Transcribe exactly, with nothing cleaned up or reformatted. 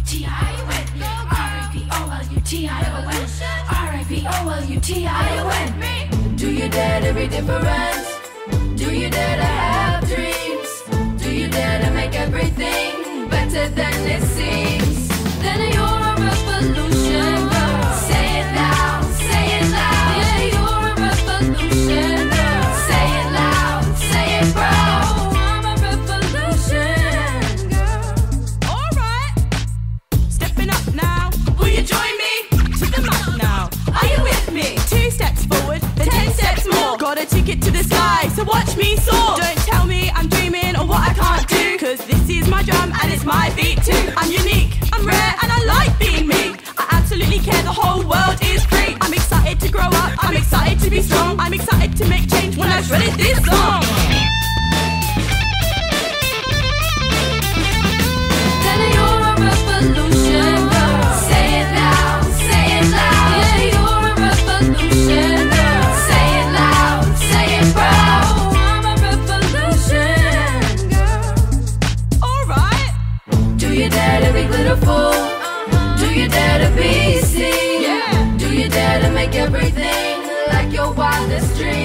T I O N, R A P O L U T I O N, R A P O L U T I O N. Do you dare to be different? Do you dare to have dreams? Do you dare to make everything better than it seems? Then you're a revolution girl. Say it loud, say it loud. Yeah, you're a revolution girl. Say it loud, say it proud. I'm a revolution girl. Alright, stepping up now. Will you join me? To the mic now. Are you with me? Two steps forward, then ten steps more. Got a ticket to the sky, so watch me soar. Don't tell me I'm dreaming or what I can't do, cause this is my drum and it's my beat too. I'm unique, I'm rare, and I like being me. I absolutely care, the whole world is free. I'm excited to grow up, I'm excited to be strong. I'm excited to make change when I shredded this song. Then you're a revolution girl. Say it loud, say it loud. Yeah, you're a revolution girl. Say it loud, say it proud. I'm a revolution girl. Alright, Do you dare to be glitterful? Do you dare to be seen? yeah. Do you dare to make everything like your wildest dream?